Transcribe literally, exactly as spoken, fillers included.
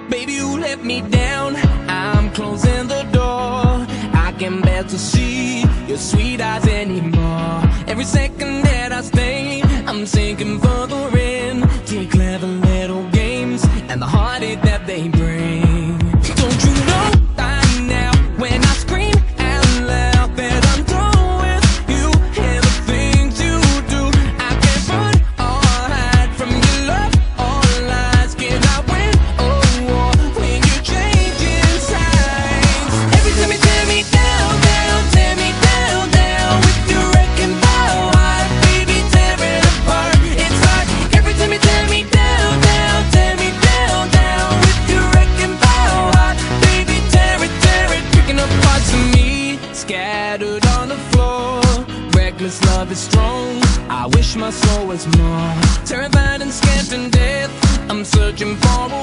Baby, you let me down, I'm closing the door. I can't bear to see your sweet eyes anymore. Every second that I stay, I'm sinking further in to your clever little games and the heartache that they bring. Don't you know by now, when I scream out loud that I'm done with you and the things you do, I can't run or hide from your love or lies. Can I win or war when you change sides? Every time you tear me down, down, tear me down, down with your wrecking ball, I baby tear it apart. It's like every time you tear me down, down, tear me down, down with your wrecking ball, I baby tear it, tear it, picking up parts of me scattered on the floor. Reckless love is strong, I wish my soul was more terrified and scared to death. I'm searching for a